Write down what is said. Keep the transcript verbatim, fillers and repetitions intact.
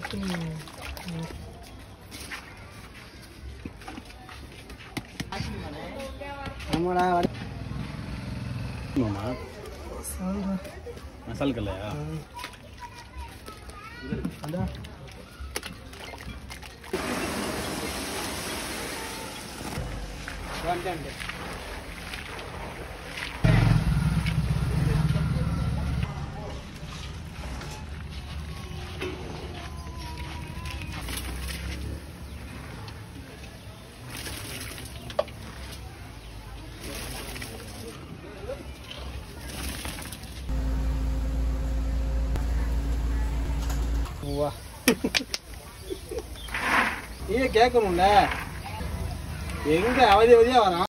ஆமாடா மாமா மசால் கல்லையா அதான் வந்துட்டு வா நீயே கேட்கணும்ல எங்க அவதி அவதியா வரான்.